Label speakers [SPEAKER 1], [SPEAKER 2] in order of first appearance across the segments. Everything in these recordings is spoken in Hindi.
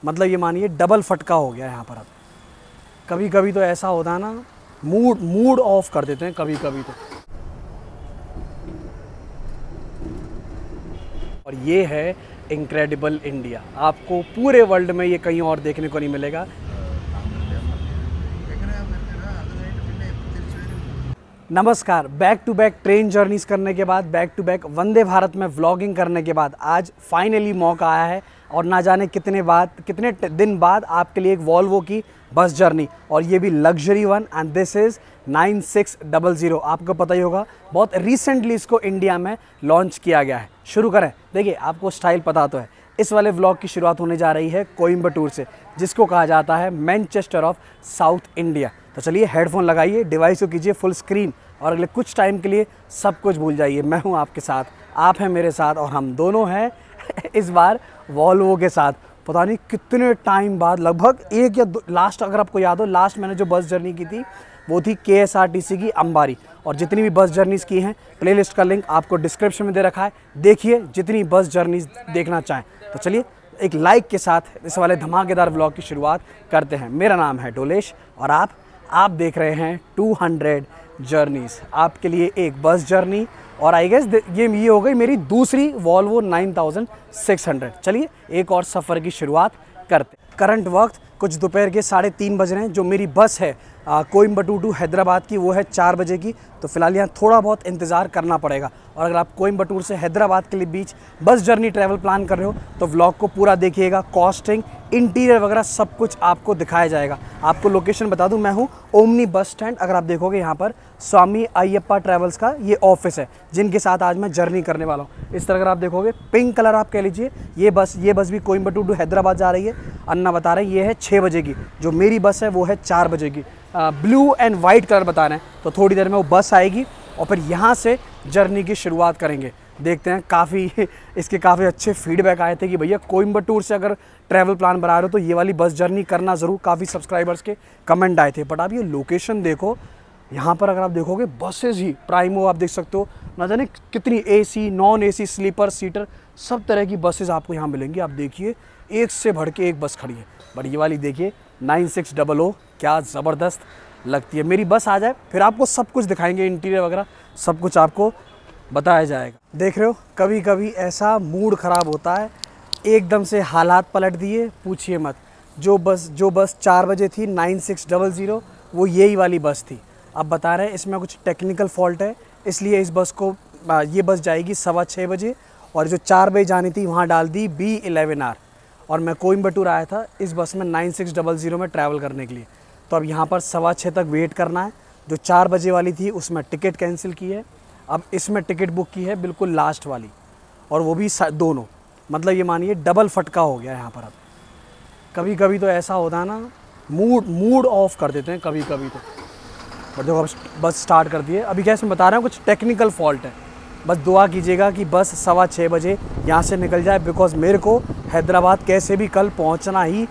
[SPEAKER 1] मतलब ये मानिए डबल फटका हो गया यहाँ पर। अब कभी कभी तो ऐसा होता है ना, मूड ऑफ कर देते हैं कभी कभी तो। और ये है इनक्रेडिबल इंडिया। आपको पूरे वर्ल्ड में ये कहीं और देखने को नहीं मिलेगा। नमस्कार। Back to back train journeys करने के बाद, back to back Vande Bharat में व्लॉगिंग करने के बाद आज फाइनली मौका आया है और ना जाने कितने दिन बाद आपके लिए एक वॉल्वो की बस जर्नी, और ये भी luxury one. And this is 9600। आपको पता ही होगा, बहुत रिसेंटली इसको इंडिया में लॉन्च किया गया है। शुरू करें। देखिए, आपको स्टाइल पता तो है। इस वाले व्लॉग की शुरुआत होने जा रही है कोयम्बटूर से, जिसको कहा जाता है मैनचेस्टर ऑफ साउथ इंडिया। तो चलिए हेडफोन लगाइए, डिवाइस को कीजिए फुल स्क्रीन और अगले कुछ टाइम के लिए सब कुछ भूल जाइए। मैं हूं आपके साथ, आप हैं मेरे साथ, और हम दोनों हैं इस बार वॉल्वो के साथ। पता नहीं कितने टाइम बाद, लगभग एक या दो, लास्ट अगर आपको याद हो, लास्ट मैंने जो बस जर्नी की थी वो थी KSRTC की अंबारी। और जितनी भी बस जर्नीज़ की हैं, प्लेलिस्ट का लिंक आपको डिस्क्रिप्शन में दे रखा है। देखिए जितनी बस जर्नीज़ देखना चाहें। तो चलिए एक लाइक के साथ इस वाले धमाकेदार व्लॉग की शुरुआत करते हैं। मेरा नाम है डोलेश और आप देख रहे हैं 200 जर्नीज़। आपके लिए एक बस जर्नी, और आई गेस ये हो गई मेरी दूसरी वॉल्वो 9600। चलिए एक और सफ़र की शुरुआत करते। करंट वक्त कुछ दोपहर के 3:30 बज रहे हैं। जो मेरी बस है कोयम्बटूर टू हैदराबाद की, वो है 4 बजे की। तो फिलहाल यहाँ थोड़ा बहुत इंतज़ार करना पड़ेगा। और अगर आप कोयम्बटूर से हैदराबाद के लिए बीच बस जर्नी ट्रैवल प्लान कर रहे हो तो व्लॉग को पूरा देखिएगा। कॉस्टिंग, इंटीरियर वगैरह सब कुछ आपको दिखाया जाएगा। आपको लोकेशन बता दूं, मैं हूँ ओमनी बस स्टैंड। अगर आप देखोगे यहाँ पर स्वामी अयप्पा ट्रैवल्स का ये ऑफिस है, जिनके साथ आज मैं जर्नी करने वाला हूँ। इस तरह अगर आप देखोगे, पिंक कलर आप कह लीजिए, ये बस भी कोयम्बटूर टू हैदराबाद जा रही है। अन्ना बता रहे हैं ये है 6 बजे की, जो मेरी बस है वो है 4 बजे की। ब्लू एंड वाइट कलर बता रहे हैं। तो थोड़ी देर में वो बस आएगी और फिर यहाँ से जर्नी की शुरुआत करेंगे। देखते हैं, इसके काफ़ी अच्छे फीडबैक आए थे कि भैया कोयम्बटूर से अगर ट्रैवल प्लान बना रहे हो तो ये वाली बस जर्नी करना ज़रूर। काफ़ी सब्सक्राइबर्स के कमेंट आए थे। बट आप ये लोकेशन देखो, यहाँ पर अगर आप देखोगे बसेज ही प्राइमो आप देख सकते हो, ना जाने कितनी AC, non AC, sleeper, seater, सब तरह की बसेज आपको यहाँ मिलेंगी। आप देखिए एक से बढ़ के एक बस खड़ी है। बट ये वाली देखिए 9600, क्या ज़बरदस्त लगती है। मेरी बस आ जाए फिर आपको सब कुछ दिखाएंगे, इंटीरियर वगैरह सब कुछ आपको बताया जाएगा। देख रहे हो, कभी कभी ऐसा मूड ख़राब होता है, एकदम से हालात पलट दिए, पूछिए मत। जो बस 4 बजे थी 9600, वो यही वाली बस थी। अब बता रहे हैं इसमें कुछ टेक्निकल फॉल्ट है, इसलिए इस बस को ये बस जाएगी 6:15 बजे, और जो 4 बजे जानी थी वहाँ डाल दी B11R। और मैं कोयम्बटूर आया था इस बस में 9600 में ट्रैवल करने के लिए। तो अब यहाँ पर 6:15 तक वेट करना है। जो 4 बजे वाली थी उसमें टिकट कैंसिल की है, अब इसमें टिकट बुक की है बिल्कुल लास्ट वाली, और वो भी दोनों। मतलब ये मानिए डबल फटका हो गया यहाँ पर। अब कभी कभी तो ऐसा होता है ना, मूड ऑफ कर देते हैं कभी कभी तो। बट देखो अब बस स्टार्ट कर दी है। अभी क्या इसमें बता रहा हूँ, कुछ टेक्निकल फॉल्ट है। बस दुआ कीजिएगा कि बस 6:15 बजे यहाँ से निकल जाए, बिकॉज मेरे को हैदराबाद कैसे भी कल पहुँचना है।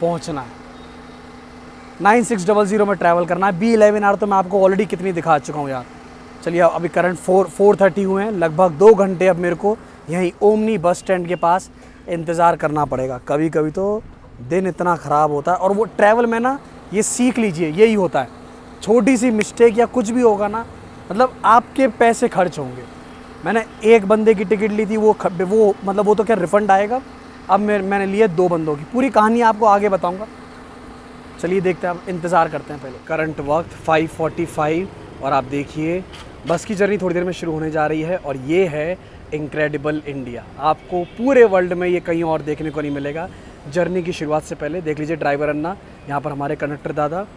[SPEAKER 1] 9600 में ट्रैवल करना है। B11R तो मैं आपको ऑलरेडी कितनी दिखा चुका हूँ यार। चलिए अभी करंट 4:30 हुए हैं, लगभग 2 घंटे अब मेरे को यहीं ओमनी बस स्टैंड के पास इंतज़ार करना पड़ेगा। कभी कभी तो दिन इतना ख़राब होता है, और वो ट्रैवल में ना, ये सीख लीजिए, यही होता है। छोटी सी मिस्टेक या कुछ भी होगा ना, मतलब आपके पैसे खर्च होंगे। मैंने एक बंदे की टिकट ली थी, वो मतलब वो तो क्या रिफ़ंड आएगा। अब मैंने लिए 2 बंदों की। पूरी कहानी आपको आगे बताऊँगा। चलिए देखते हैं, अब इंतज़ार करते हैं पहले। करंट वक्त 5:45, और आप देखिए बस की जर्नी थोड़ी देर में शुरू होने जा रही है। और ये है इनक्रेडिबल इंडिया। आपको पूरे वर्ल्ड में ये कहीं और देखने को नहीं मिलेगा। जर्नी की शुरुआत से पहले देख लीजिए ड्राइवर अन्ना, यहाँ पर हमारे कंडक्टर दादा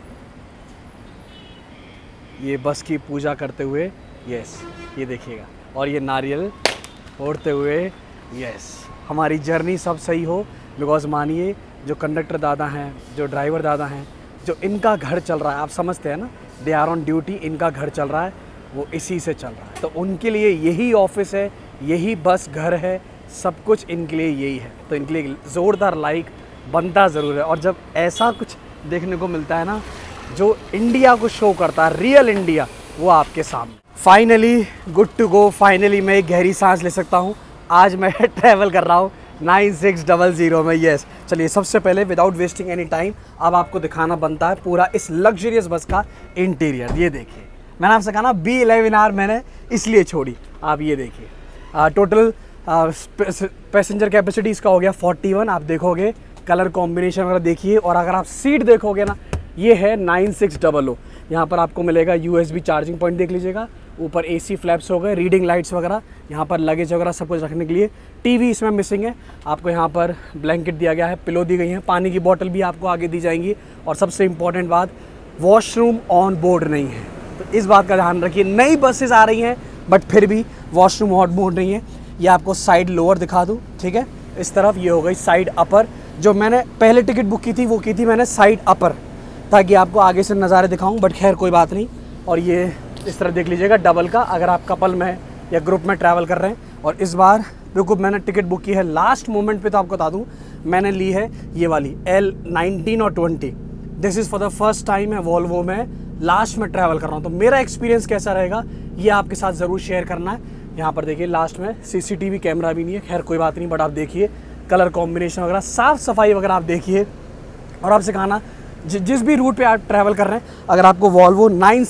[SPEAKER 1] ये बस की पूजा करते हुए, यस ये देखिएगा, और ये नारियल फोड़ते हुए, यस हमारी जर्नी सब सही हो। बिकॉज मानिए जो कंडक्टर दादा हैं, जो ड्राइवर दादा हैं, जो इनका घर चल रहा है, आप समझते हैं ना, दे आर ऑन ड्यूटी, इनका घर चल रहा है, वो इसी से चल रहा है। तो उनके लिए यही ऑफिस है, यही बस घर है, सब कुछ इनके लिए यही है। तो इनके लिए ज़ोरदार लाइक बनता ज़रूर है। और जब ऐसा कुछ देखने को मिलता है ना, जो इंडिया को शो करता है, रियल इंडिया, वो आपके सामने। Finally good to go. Finally मैं एक गहरी सांस ले सकता हूँ। आज मैं ट्रैवल कर रहा हूँ 9600 में। यस, चलिए सबसे पहले विदाउट वेस्टिंग एनी टाइम अब आपको दिखाना बनता है पूरा इस लग्जरियस बस का इंटीरियर। ये देखिए, मैंने आपसे कहा ना B11R मैंने इसलिए छोड़ी। आप ये देखिए, टोटल पैसेंजर कैपेसिटी इसका हो गया 41। आप देखोगे कलर कॉम्बिनेशन वगैरह देखिए, और अगर आप सीट देखोगे ना, ये है 9600। यहाँ पर आपको मिलेगा USB चार्जिंग पॉइंट, देख लीजिएगा। ऊपर AC फ्लैप्स हो गए, रीडिंग लाइट्स वगैरह, यहाँ पर लगेज वगैरह सब कुछ रखने के लिए। TV इसमें मिसिंग है, आपको यहाँ पर ब्लैंकेट दिया गया है, पिलो दी गई है, पानी की बोतल भी आपको आगे दी जाएंगी। और सबसे इम्पॉर्टेंट बात, वॉशरूम ऑन बोर्ड नहीं है, तो इस बात का ध्यान रखिए। नई बसेस आ रही हैं बट फिर भी वॉशरूम ऑन बोर्ड नहीं है। ये आपको साइड लोअर दिखा दूँ, ठीक है। इस तरफ ये हो गई साइड अपर। जो मैंने पहले टिकट बुक की थी वो की थी मैंने साइड अपर, ताकि आपको आगे से नज़ारे दिखाऊं, बट खैर कोई बात नहीं। और ये इस तरह देख लीजिएगा डबल का, अगर आप कपल में या ग्रुप में ट्रैवल कर रहे हैं। और इस बार बिल्कुल मैंने टिकट बुक की है लास्ट मोमेंट पे, तो आपको बता दूं मैंने ली है ये वाली L19 और 20। This is for the first time मैं वॉल्वो में लास्ट में ट्रैवल कर रहा हूँ, तो मेरा एक्सपीरियंस कैसा रहेगा ये आपके साथ ज़रूर शेयर करना है। यहाँ पर देखिए लास्ट में CCTV कैमरा भी नहीं है, खैर कोई बात नहीं, बट आप देखिए कलर कॉम्बिनेशन वगैरह, साफ़ सफाई वगैरह आप देखिए। और आपसे कहा ना, जिस भी रूट पे आप ट्रैवल कर रहे हैं, अगर आपको वॉल्वो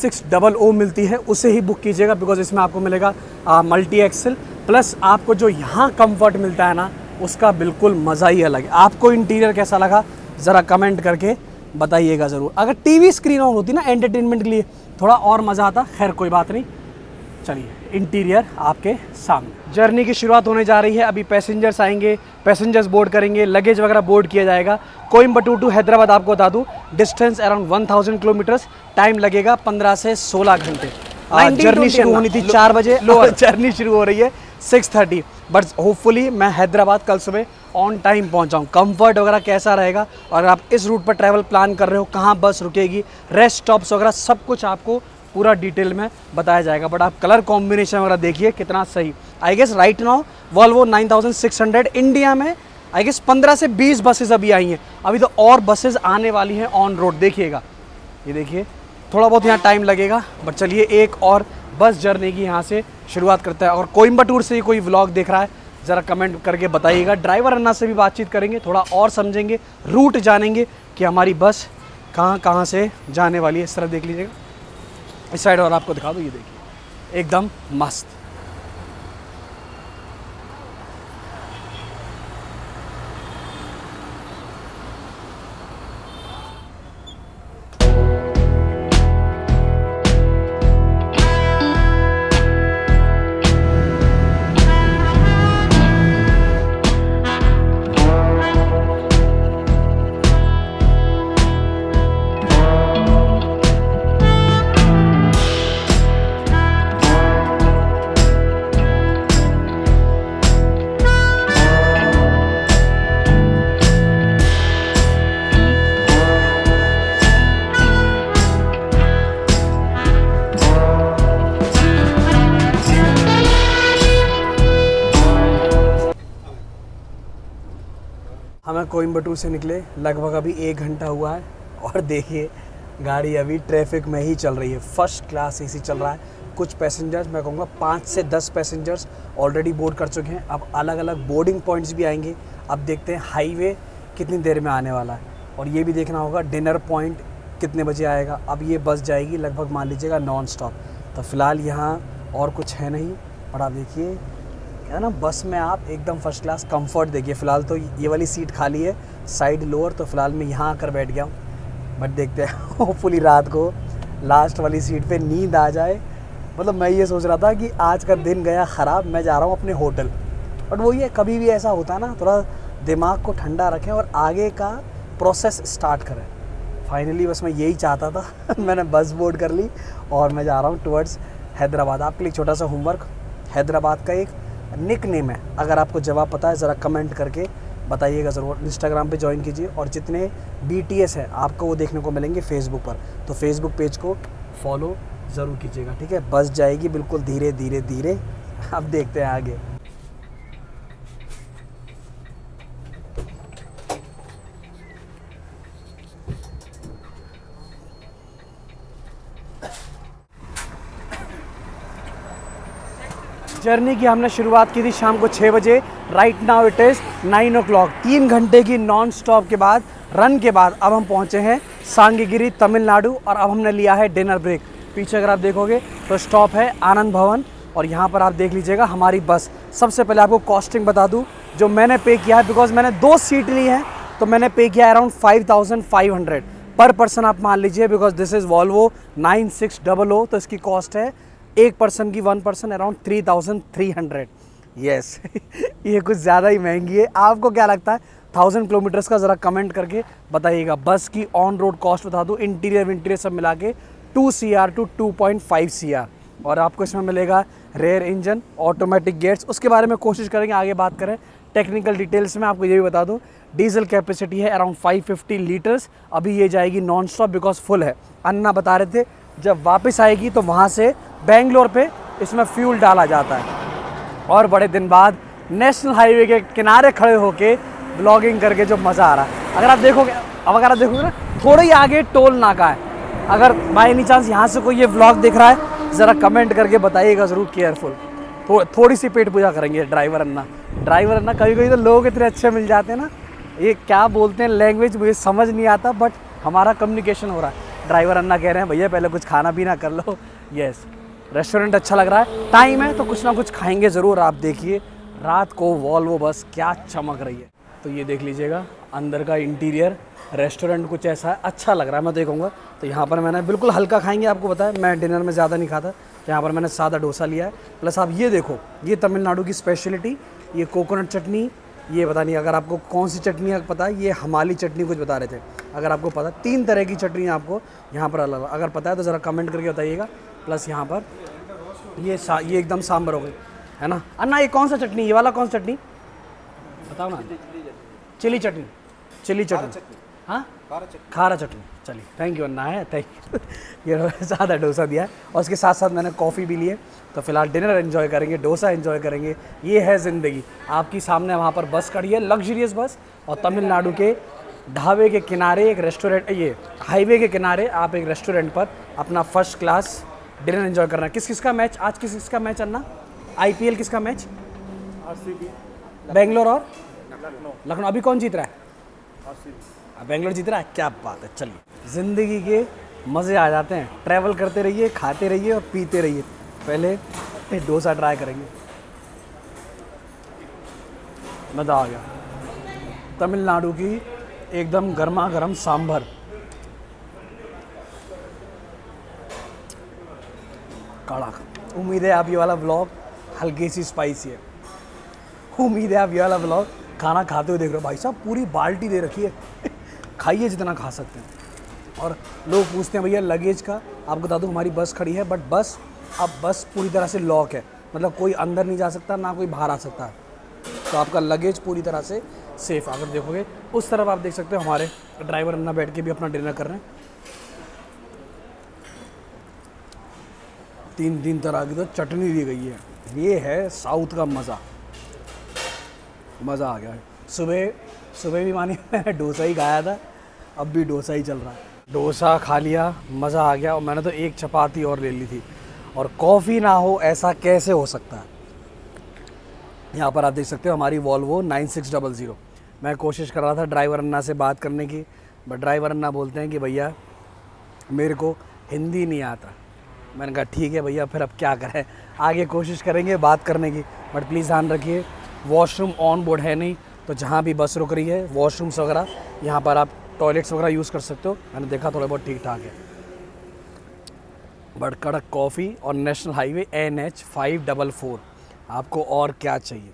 [SPEAKER 1] 9600 मिलती है उसे ही बुक कीजिएगा, बिकॉज इसमें आपको मिलेगा मल्टी एक्सल, प्लस आपको जो यहाँ कंफर्ट मिलता है ना, उसका बिल्कुल मज़ा ही अलग है। आपको इंटीरियर कैसा लगा ज़रा कमेंट करके बताइएगा ज़रूर। अगर TV स्क्रीन ऑन होती ना एंटरटेनमेंट के लिए, थोड़ा और मज़ा आता, खैर कोई बात नहीं। चलिए इंटीरियर आपके सामने। जर्नी की शुरुआत होने जा रही है, अभी पैसेंजर्स आएंगे, पैसेंजर्स बोर्ड करेंगे, लगेज वगैरह बोर्ड किया जाएगा। कोयम्बटूर टू हैदराबाद आपको बता दूं, डिस्टेंस अराउंड 1000 किलोमीटर्स, टाइम लगेगा 15 से 16 घंटे। जर्नी शुरू होनी थी 4 बजे, जर्नी शुरू हो रही है 6:30, बट होपफुली मैं हैदराबाद कल सुबह ऑन टाइम पहुंचाऊं। कंफर्ट वगैरह कैसा रहेगा, और आप इस रूट पर ट्रैवल प्लान कर रहे हो, कहाँ बस रुकेगी, रेस्ट स्टॉप्स वगैरह सब कुछ आपको पूरा डिटेल में बताया जाएगा। बट आप कलर कॉम्बिनेशन वगैरह देखिए कितना सही। I guess right now Volvo 9600 India में आई गेस 15 से 20 बसेस अभी आई हैं, अभी तो और बसेस आने वाली हैं ऑन रोड। देखिएगा, ये देखिए थोड़ा बहुत यहाँ टाइम लगेगा, बट चलिए एक और बस जर्नी की यहाँ से शुरुआत करते हैं। और कोयम्बटूर से कोई व्लॉग देख रहा है ज़रा कमेंट करके बताइएगा। ड्राइवर अन्ना से भी बातचीत करेंगे, थोड़ा और समझेंगे, रूट जानेंगे कि हमारी बस कहाँ से जाने वाली है। इस तरफ देख लीजिएगा, इस साइड और आपको दिखा दूँ, ये देखिए एकदम मस्त। हमें कोयम्बटूर से निकले लगभग अभी 1 घंटा हुआ है, और देखिए गाड़ी अभी ट्रैफिक में ही चल रही है। फर्स्ट क्लास AC चल रहा है। कुछ पैसेंजर्स, मैं कहूँगा 5 से 10 पैसेंजर्स ऑलरेडी बोर्ड कर चुके हैं। अब अलग अलग बोर्डिंग पॉइंट्स भी आएंगे। अब देखते हैं हाईवे कितनी देर में आने वाला है, और ये भी देखना होगा डिनर पॉइंट कितने बजे आएगा। अब ये बस जाएगी लगभग मान लीजिएगा नॉन स्टॉप। तो फ़िलहाल यहाँ और कुछ है नहीं, पर आप देखिए है ना, बस में आप एकदम फर्स्ट क्लास कंफर्ट देखिए। फ़िलहाल तो ये वाली सीट खाली है, साइड लोअर, तो फ़िलहाल मैं यहाँ आकर बैठ गया हूँ। बट देखते हैं होपफुली रात को लास्ट वाली सीट पे नींद आ जाए। मतलब मैं ये सोच रहा था कि आज का दिन गया ख़राब, मैं जा रहा हूँ अपने होटल। बट वही है, कभी भी ऐसा होता है ना, थोड़ा दिमाग को ठंडा रखें और आगे का प्रोसेस स्टार्ट करें। फाइनली बस मैं यही चाहता था मैंने बस बोर्ड कर ली और मैं जा रहा हूँ टुवर्ड्स हैदराबाद। आपके लिए छोटा सा होमवर्क, हैदराबाद का एक निक नेम है, अगर आपको जवाब पता है ज़रा कमेंट करके बताइएगा ज़रूर। इंस्टाग्राम पे ज्वाइन कीजिए, और जितने BTS हैं आपको वो देखने को मिलेंगे फेसबुक पर, तो फेसबुक पेज को फॉलो ज़रूर कीजिएगा, ठीक है। बस जाएगी बिल्कुल धीरे धीरे धीरे। अब देखते हैं आगे। जर्नी की हमने शुरुआत की थी शाम को 6 बजे। Right now it is 9 o'clock। 3 घंटे की नॉन स्टॉप के बाद, रन के बाद अब हम पहुंचे हैं सांगीगिरी तमिलनाडु, और अब हमने लिया है डिनर ब्रेक। पीछे अगर आप देखोगे तो स्टॉप है आनंद भवन, और यहाँ पर आप देख लीजिएगा हमारी बस। सबसे पहले आपको कॉस्टिंग बता दूँ जो मैंने पे किया है, बिकॉज मैंने 2 सीट ली हैं तो मैंने पे किया अराउंड 5500 पर पर्सन आप मान लीजिए, बिकॉज दिस इज़ वॉल्वो 9600। तो इसकी कॉस्ट है एक पर्सन की, 1 पर्सन अराउंड 3300। यस ये कुछ ज़्यादा ही महंगी है। आपको क्या लगता है 1000 किलोमीटर्स का? ज़रा कमेंट करके बताइएगा। बस की ऑन रोड कॉस्ट बता दूँ, इंटीरियर सब मिला के 2 CR to 2.5 CR, और आपको इसमें मिलेगा रेयर इंजन, ऑटोमेटिक गेट्स। उसके बारे में कोशिश करेंगे आगे बात करें टेक्निकल डिटेल्स में। आपको ये भी बता दूँ डीजल कैपेसिटी है अराउंड 550 लीटर्स। अभी ये जाएगी नॉन स्टॉप बिकॉज फुल है। अन्ना बता रहे थे जब वापस आएगी तो वहाँ से बेंगलोर पे इसमें फ्यूल डाला जाता है। और बड़े दिन बाद नेशनल हाईवे के किनारे खड़े होके ब्लॉगिंग करके जो मज़ा आ रहा है, अगर आप देखोगे ना, थोड़ा ही आगे टोल नाका है। अगर बाई एनी चांस यहाँ से कोई ये व्लॉग देख रहा है, ज़रा कमेंट करके बताइएगा ज़रूर केयरफुल। थोड़ी सी पेट पूजा करेंगे ड्राइवर अन्ना। कभी कभी तो लोग इतने अच्छे मिल जाते हैं ना, ये क्या बोलते हैं लैंग्वेज मुझे समझ नहीं आता, बट हमारा कम्युनिकेशन हो रहा है। ड्राइवर अन्ना कह रहे हैं भैया पहले कुछ खाना पीना कर लो। यस, रेस्टोरेंट अच्छा लग रहा है, टाइम है तो कुछ ना कुछ खाएंगे ज़रूर। आप देखिए रात को वॉल्वो बस क्या चमक रही है। तो ये देख लीजिएगा अंदर का इंटीरियर, रेस्टोरेंट कुछ ऐसा है, अच्छा लग रहा है, मैं देखूँगा। तो यहाँ पर मैंने बिल्कुल हल्का खाएंगे, आपको पता है मैं डिनर में ज़्यादा नहीं खाता, तो यहाँ पर मैंने सादा डोसा लिया है। प्लस आप ये देखो, ये तमिलनाडु की स्पेशलिटी, ये कोकोनट चटनी, ये पता नहीं अगर आपको कौन सी चटनी है पता है, ये हमाली चटनी कुछ बता रहे थे। अगर आपको पता, 3 तरह की चटनी आपको यहाँ पर अलग, अगर पता है तो ज़रा कमेंट करके बताइएगा। प्लस यहाँ पर ये एकदम सांभर हो गई है ना। अन्ना ये कौन सा चटनी, ये वाला कौन सा चटनी बताओ ना? चिली चटनी, हाँ खारा चटनी। चलिए थैंक यू अन्ना है, थैंक यू। ये ज़्यादा डोसा दिया है, और उसके साथ साथ मैंने कॉफ़ी भी ली है। तो फिलहाल डिनर एंजॉय करेंगे, डोसा एंजॉय करेंगे। ये है ज़िंदगी। आपकी सामने वहाँ पर बस खड़ी है, लग्जरियस बस, और तमिलनाडु के ढाबे के किनारे एक रेस्टोरेंट, ये हाईवे के किनारे आप एक रेस्टोरेंट पर अपना फर्स्ट क्लास डिनर एंजॉय करना है। किसका मैच आज, किसका मैच अन्ना? IPL किसका मैच? बेंगलोर और लखनऊ। अभी कौन जीत रहा है? बेंगलोर जीत रहा है, क्या बात है। चलिए ज़िंदगी के मज़े आ जाते हैं, ट्रैवल करते रहिए, खाते रहिए और पीते रहिए। पहले डोसा ट्राई करेंगे, मज़ा आ गया। तमिलनाडु की एकदम गर्मा गर्म सांभर, कड़क। उम्मीद है आप ये वाला व्लॉग हल्की सी स्पाइसी है, उम्मीद है आप ये वाला व्लॉग खाना खाते हुए देख रहे हो। भाई साहब पूरी बाल्टी दे रखी है खाइए जितना खा सकते हैं। और लोग पूछते हैं भैया लगेज का, आपको बता दूँ हमारी बस खड़ी है, बट बस पूरी तरह से लॉक है, मतलब कोई अंदर नहीं जा सकता ना कोई बाहर आ सकता है। तो आपका लगेज पूरी तरह से सेफ। अगर देखोगे उस तरफ आप देख सकते हो हमारे ड्राइवर अन्ना बैठ के भी अपना डिनर कर रहे हैं। 3 तरह की तो चटनी दी गई है। ये है साउथ का मज़ा आ गया है। सुबह भी मानिए मैंने डोसा ही खाया था, अब भी डोसा ही चल रहा है। डोसा खा लिया, मज़ा आ गया, और मैंने तो एक चपाती और ले ली थी। और कॉफ़ी ना हो ऐसा कैसे हो सकता है। यहाँ पर आप देख सकते हो हमारी वॉल्वो 9600। मैं कोशिश कर रहा था ड्राइवर अन्ना से बात करने की, बट ड्राइवर अन्ना बोलते हैं कि भैया मेरे को हिंदी नहीं आता। मैंने कहा ठीक है भैया, फिर अब क्या करें, आगे कोशिश करेंगे बात करने की। बट प्लीज़ ध्यान रखिए वॉशरूम ऑन बोर्ड है नहीं, तो जहाँ भी बस रुक रही है वॉशरूम्स वगैरह, यहाँ पर आप टॉयलेट्स वगैरह यूज़ कर सकते हो। मैंने देखा थोड़ा बहुत ठीक ठाक है। बट कड़क कॉफ़ी और नेशनल हाईवे NH 544, आपको और क्या चाहिए।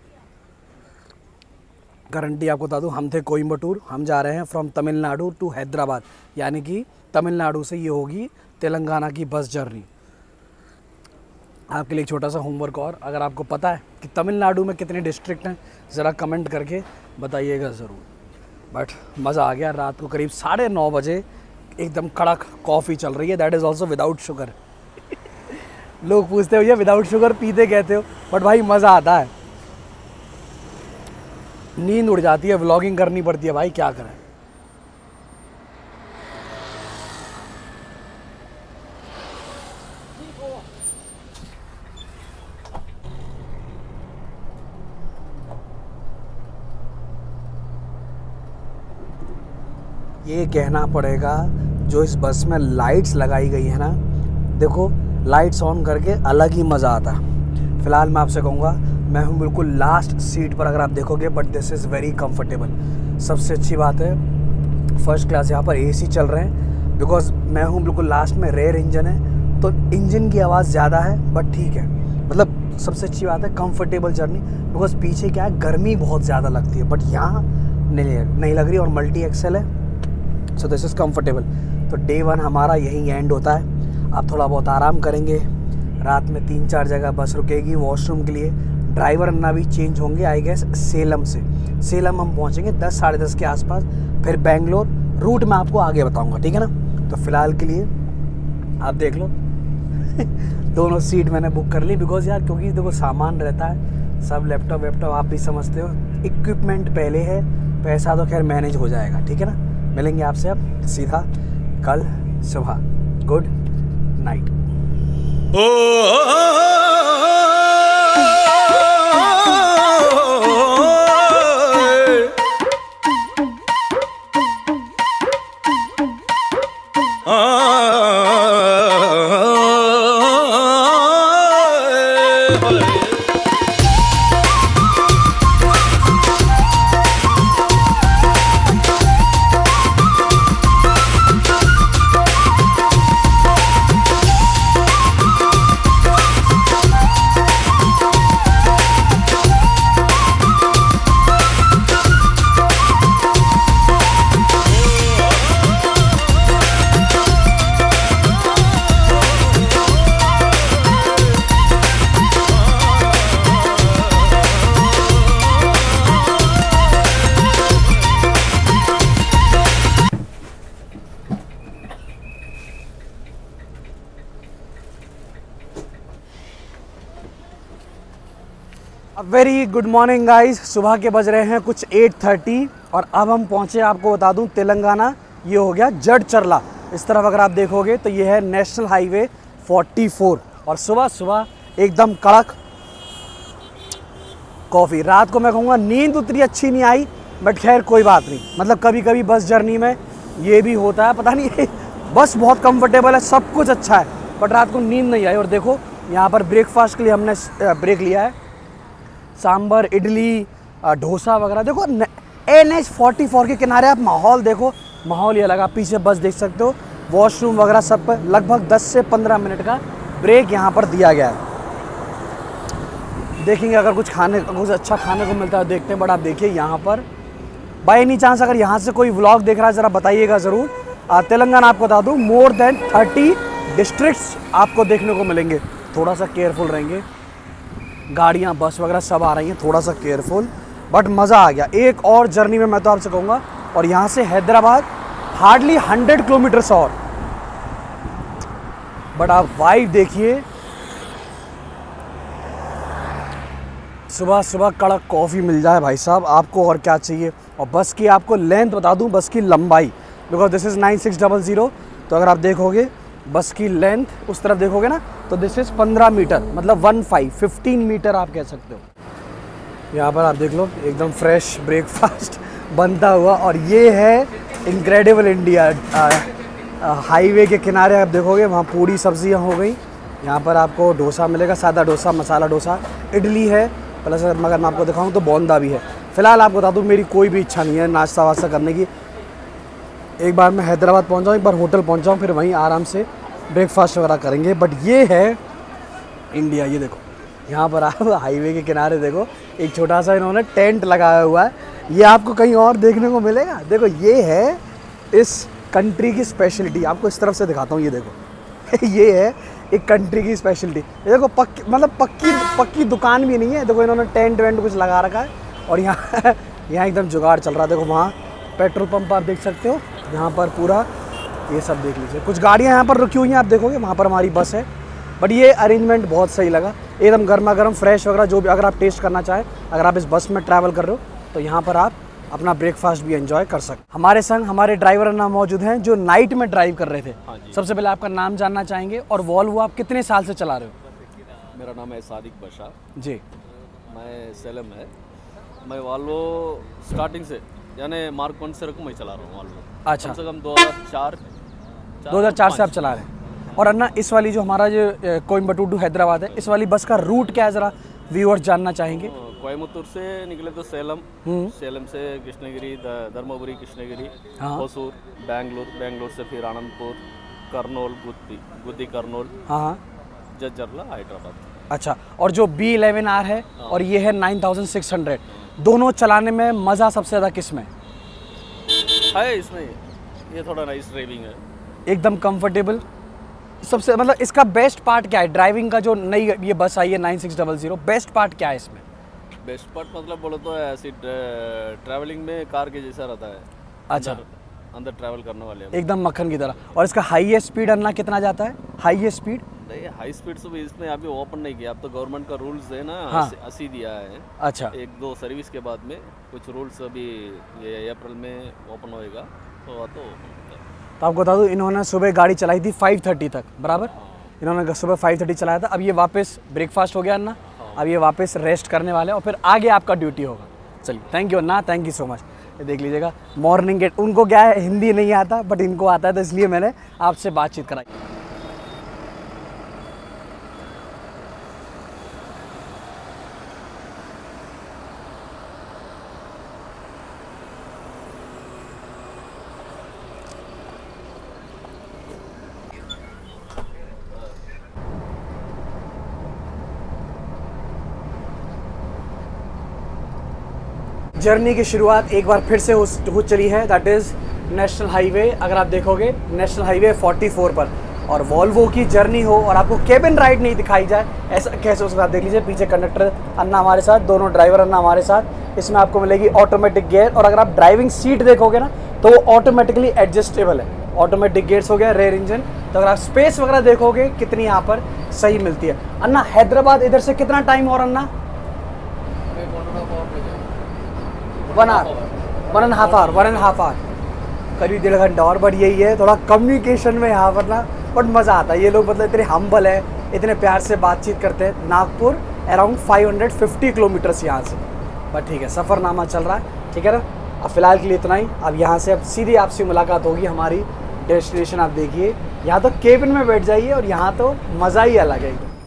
[SPEAKER 1] गारंटी आपको बता दूँ, हम थे कोयम्बटूर, हम जा रहे हैं फ्रॉम तमिलनाडु टू हैदराबाद, यानी कि तमिलनाडु से ये होगी तेलंगाना की बस जर्नी। आपके लिए एक छोटा सा होमवर्क और, अगर आपको पता है कि तमिलनाडु में कितने डिस्ट्रिक्ट हैं, ज़रा कमेंट करके बताइएगा ज़रूर। बट मज़ा आ गया। रात को करीब 9:30 बजे एकदम कड़क कॉफ़ी चल रही है, that is also without sugar. लोग पूछते हो भैया विदाउट शुगर पीते कहते हो, बट भाई मज़ा आता है, नींद उड़ जाती है, व्लॉगिंग करनी पड़ती है भाई, क्या करें। ये कहना पड़ेगा, जो इस बस में लाइट्स लगाई गई है ना, देखो लाइट्स ऑन करके अलग ही मज़ा आता। फ़िलहाल मैं आपसे कहूँगा, मैं हूँ बिल्कुल लास्ट सीट पर अगर आप देखोगे, but this is very comfortable. सबसे अच्छी बात है फर्स्ट क्लास यहाँ पर एसी चल रहे हैं, बिकॉज मैं हूँ बिल्कुल लास्ट में, रेयर इंजन है तो इंजन की आवाज़ ज़्यादा है, बट ठीक है। मतलब सबसे अच्छी बात है कंफर्टेबल जर्नी, बिकॉज पीछे क्या है गर्मी बहुत ज़्यादा लगती है, बट यहाँ नहीं लग रही, और मल्टी एक्सेल है, सो दिस इज़ कंफर्टेबल। तो डे 1 हमारा यहीं एंड होता है। आप थोड़ा बहुत आराम करेंगे, रात में 3-4 जगह बस रुकेगी वॉशरूम के लिए। ड्राइवर अन्ना भी चेंज होंगे आई गेस सेलम से। सेलम हम पहुंचेंगे 10 साढ़े 10 के आसपास, फिर बेंगलोर। रूट मैं आपको आगे बताऊंगा, ठीक है ना। तो फ़िलहाल के लिए आप देख लो दोनों सीट मैंने बुक कर ली, बिकॉज यार क्योंकि देखो सामान रहता है सब, लैपटॉप वैपटॉप आप भी समझते हो, इक्विपमेंट पहले है, पैसा तो खैर मैनेज हो जाएगा, ठीक है ना। मिलेंगे आपसे अब सीधा कल सुबह। Good night. Very good morning guys. सुबह के बज रहे हैं कुछ 8:30 और अब हम पहुंचे, आपको बता दूं, तेलंगाना। ये हो गया जड़चरला। इस तरफ अगर आप देखोगे तो ये है नेशनल हाईवे 44। और सुबह सुबह एकदम कड़क कॉफ़ी। रात को मैं कहूँगा नींद उतनी अच्छी नहीं आई, बट खैर कोई बात नहीं। मतलब कभी कभी बस जर्नी में ये भी होता है, पता नहीं बस बहुत कंफर्टेबल है, सब कुछ अच्छा है, बट रात को नींद नहीं आई। और देखो यहाँ पर ब्रेकफास्ट के लिए हमने ब्रेक लिया है। सांभर, इडली, डोसा वगैरह। देखो NH 44 के किनारे आप माहौल देखो, माहौल ये लगा। पीछे बस देख सकते हो, वॉशरूम वगैरह सब पर लगभग 10 से 15 मिनट का ब्रेक यहाँ पर दिया गया है। देखेंगे अगर कुछ अच्छा खाने को मिलता है देखते हैं। बट आप देखिए यहाँ पर बाय एनी चांस अगर यहाँ से कोई व्लॉग देख रहा है ज़रा बताइएगा ज़रूर। तेलंगाना आपको बता दूँ मोर देन 30 डिस्ट्रिक्ट्स आपको देखने को मिलेंगे। थोड़ा सा केयरफुल रहेंगे, गाड़ियाँ बस वगैरह सब आ रही हैं, थोड़ा सा केयरफुल, बट मज़ा आ गया। एक और जर्नी में मैं तो आपसे कहूँगा। और यहाँ से हैदराबाद हार्डली 100 किलोमीटर्स और, बट आप वाइब देखिए। सुबह सुबह कड़क कॉफ़ी मिल जाए भाई साहब, आपको और क्या चाहिए। और बस की आपको लेंथ बता दूँ, बस की लंबाई, बिकॉज दिस इज़ 9600। तो अगर आप देखोगे बस की लेंथ उस तरफ देखोगे ना, तो दिस इज़ 15 मीटर, मतलब 15 मीटर आप कह सकते हो। यहाँ पर आप देख लो एकदम फ्रेश ब्रेकफास्ट बनता हुआ। और ये है इनक्रेडिबल इंडिया। हाईवे के किनारे आप देखोगे वहाँ पूरी सब्जियाँ हो गई। यहाँ पर आपको डोसा मिलेगा, सादा डोसा, मसाला डोसा, इडली है, प्लस मगर मैं आपको दिखाऊँ तो बोंदा भी है। फ़िलहाल आपको बता दूँ मेरी कोई भी इच्छा नहीं है नाश्ता वास्ता करने की। एक बार मैं हैदराबाद पहुँच जाऊँ, एक बार होटल पहुँच जाऊँ, फिर वहीं आराम से ब्रेकफास्ट वगैरह करेंगे। बट ये है इंडिया। ये देखो यहाँ पर आप हाईवे के किनारे देखो एक छोटा सा इन्होंने टेंट लगाया हुआ है। ये आपको कहीं और देखने को मिलेगा। देखो ये है इस कंट्री की स्पेशलिटी। आपको इस तरफ से दिखाता हूँ, ये देखो ये है एक कंट्री की स्पेशलिटी। ये देखो पक्की दुकान भी नहीं है। देखो इन्होंने टेंट वेंट कुछ लगा रखा है। और यहाँ यहाँ एकदम जुगाड़ चल रहा है। देखो वहाँ पेट्रोल पंप आप देख सकते हो, यहाँ पर पूरा ये सब देख लीजिए। कुछ गाड़ियाँ यहाँ पर रुकी हुई हैं, आप देखोगे वहाँ पर हमारी बस है। बट ये अरेंजमेंट बहुत सही लगा, एकदम गर्मा गर्म फ्रेश वगैरह जो भी अगर आप टेस्ट करना चाहें, अगर आप इस बस में ट्रैवल कर रहे हो तो यहाँ पर आप अपना ब्रेकफास्ट भी एंजॉय कर सकते। हमारे संग हमारे ड्राइवर नाम मौजूद हैं जो नाइट में ड्राइव कर रहे थे। सबसे पहले आपका नाम जानना चाहेंगे और वॉल्वो आप कितने साल से चला रहे हो?
[SPEAKER 2] मेरा नाम है सादिक बशा
[SPEAKER 1] जी।
[SPEAKER 2] मैं सेलम है। मैं वॉल्वो स्टार्टिंग से यानी मार्क 1 से रखूँ मैं चला रहा हूँ वॉल्वो।
[SPEAKER 1] अच्छा।
[SPEAKER 2] कम से कम 2004
[SPEAKER 1] 2004 से आप चला रहे हैं। और अन्ना इस वाली जो हमारा जो कोयम्बटूर टू हैदराबाद है, इस वाली बस का रूट क्या है, ज़रा व्यूअर्स जानना चाहेंगे।
[SPEAKER 2] कोयम्बतूर से निकले तो सेलम, सेलम से कृष्णगिरी, धर्मपुरी, कृष्णगिरी,
[SPEAKER 1] हाँ।
[SPEAKER 2] होसूर, बेंगलोर, बेंगलोर से फिर आनंदपुर, कर्नूल, गुद्दी कर्नूल,
[SPEAKER 1] हाँ,
[SPEAKER 2] जज्जरला, हैदराबाद।
[SPEAKER 1] अच्छा। और जो B11R है और ये है 9600, दोनों चलाने में मज़ा सबसे ज़्यादा किस में
[SPEAKER 2] है? इसमें ये थोड़ा नाइस ड्राइविंग है,
[SPEAKER 1] एकदम कंफर्टेबल सबसे, मतलब इसका बेस्ट पार्ट क्या है ड्राइविंग का? जो नई ये बस आई है 9600, बेस्ट पार्ट क्या है इसमें?
[SPEAKER 2] बेस्ट पार्ट मतलब बोलो तो ऐसी ट्रैवलिंग में कार के जैसा रहता है।
[SPEAKER 1] अच्छा,
[SPEAKER 2] अंदर ट्रैवल करने वाले हैं।
[SPEAKER 1] एकदम मक्खन की तरह। और इसका हाईएस्ट स्पीड अन्ना कितना जाता है? हाईएस्ट स्पीड
[SPEAKER 2] नहीं, हाई स्पीड से भी इसने अभी ओपन नहीं किया। अब तो गवर्नमेंट का रूल्स है ना,
[SPEAKER 1] हाँ।
[SPEAKER 2] 80 दिया है।
[SPEAKER 1] अच्छा,
[SPEAKER 2] 1-2 सर्विस के बाद में कुछ रूल्स अभी ये अप्रैल में ओपन होएगा, तो
[SPEAKER 1] आपको बता दूँ, इन्होंने सुबह गाड़ी चलाई थी 5:30 तक, बराबर। इन्होंने सुबह 5:30 चलाया था। अब ये वापस ब्रेकफास्ट हो गया अन्ना, अब ये वापस रेस्ट करने वाले हैं और फिर आगे आपका ड्यूटी होगा। चलिए, थैंक यू अन्ना, थैंक यू सो मच। ये देख लीजिएगा मॉर्निंग गेट, उनको क्या है हिंदी नहीं आता बट इनको आता है, तो इसलिए मैंने आपसे बातचीत कराई। जर्नी की शुरुआत एक बार फिर से हो चली है, दैट इज़ नेशनल हाईवे। अगर आप देखोगे नेशनल हाईवे 44 पर, और वॉल्वो की जर्नी हो और आपको केबिन राइड नहीं दिखाई जाए, ऐसा कैसे हो सकता है? देख लीजिए पीछे कंडक्टर अन्ना हमारे साथ, दोनों ड्राइवर अन्ना हमारे साथ। इसमें आपको मिलेगी ऑटोमेटिक गियर, और अगर आप ड्राइविंग सीट देखोगे ना तो वो ऑटोमेटिकली एडजस्टेबल है। ऑटोमेटिक गियर्स हो गया, रेयर इंजन। तो अगर आप स्पेस वगैरह देखोगे कितनी यहाँ पर सही मिलती है। अन्ना हैदराबाद इधर से कितना टाइम और अन्ना? 1 आवर, करीब 1.5 घंटा और। बट यही है थोड़ा कम्युनिकेशन में यहाँ पर ना बट मज़ा आता है। ये लोग मतलब इतने हम्बल है, इतने प्यार से बातचीत करते हैं। नागपुर अराउंड 550 किलोमीटर्स यहाँ से, बट ठीक है, सफ़रनामा चल रहा है, ठीक है ना। अब फ़िलहाल के लिए इतना ही। अब यहाँ से अब सीधी आपसे मुलाकात होगी हमारी डेस्टिनेशन। आप देखिए यहाँ तो केबिन में बैठ जाइए और यहाँ तो मज़ा ही अलग है एकदम।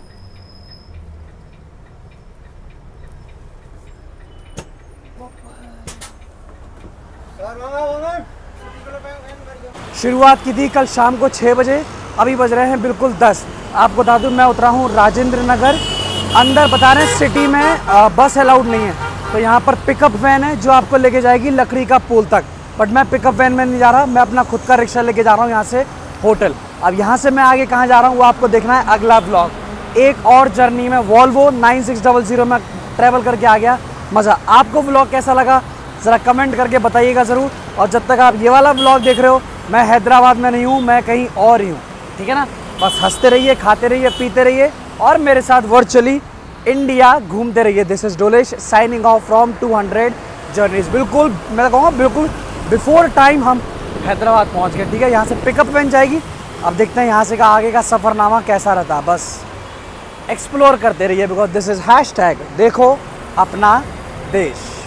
[SPEAKER 1] शुरुआत की थी कल शाम को 6 बजे, अभी बज रहे हैं बिल्कुल 10। आपको बता दूं मैं उतरा हूँ राजेंद्र नगर। अंदर बता रहे हैं सिटी में बस अलाउड नहीं है, तो यहाँ पर पिकअप वैन है जो आपको लेके जाएगी लकड़ी का पुल तक। बट मैं पिकअप वैन में नहीं जा रहा, मैं अपना खुद का रिक्शा लेके जा रहा हूँ यहाँ से होटल। अब यहाँ से मैं आगे कहाँ जा रहा हूँ वो आपको देखना है अगला ब्लॉग। एक और जर्नी में वॉल्वो 9600 में ट्रैवल करके आ गया, मज़ा। आपको ब्लॉग कैसा लगा ज़रा कमेंट करके बताइएगा ज़रूर। और जब तक आप ये वाला ब्लॉग देख रहे हो, मैं हैदराबाद में नहीं हूँ, मैं कहीं और ही हूँ, ठीक है ना। बस हंसते रहिए, खाते रहिए, पीते रहिए और मेरे साथ वर्चुअली इंडिया घूमते रहिए। This is Dolesh signing off from 200 journeys. बिल्कुल मैं कहूँगा बिल्कुल बिफोर टाइम हम हैदराबाद पहुँच गए, ठीक है। यहाँ से पिकअप वैन जाएगी। अब देखते हैं यहाँ से का आगे का सफ़रनामा कैसा रहता है। बस एक्सप्लोर करते रहिए, बिकॉज दिस इज़ #देखो अपना देश।